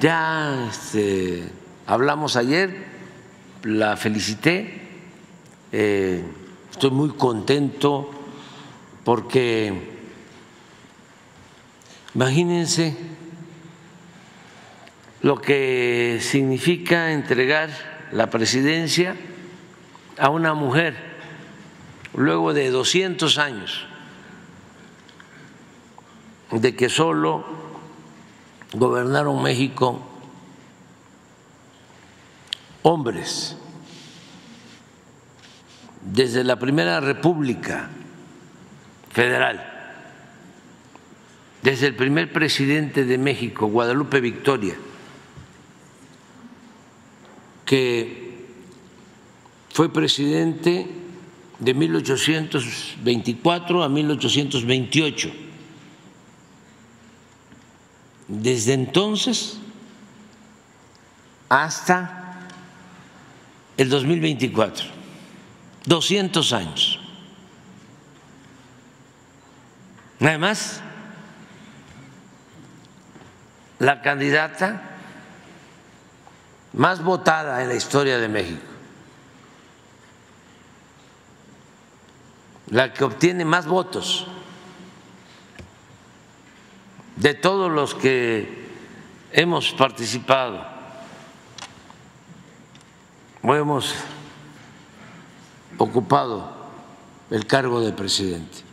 Ya hablamos ayer, la felicité, estoy muy contento porque imagínense lo que significa entregar la presidencia a una mujer luego de 200 años de que solo gobernaron México hombres. Desde la Primera República Federal, desde el primer presidente de México, Guadalupe Victoria, que fue presidente de 1824 a 1828. Desde entonces hasta el 2024, 200 años. Además, la candidata más votada en la historia de México, la que obtiene más votos de todos los que hemos participado o hemos ocupado el cargo de presidente.